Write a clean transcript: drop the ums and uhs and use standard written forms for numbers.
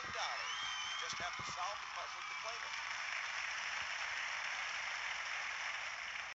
$15. You just have to solve the puzzle to claim it.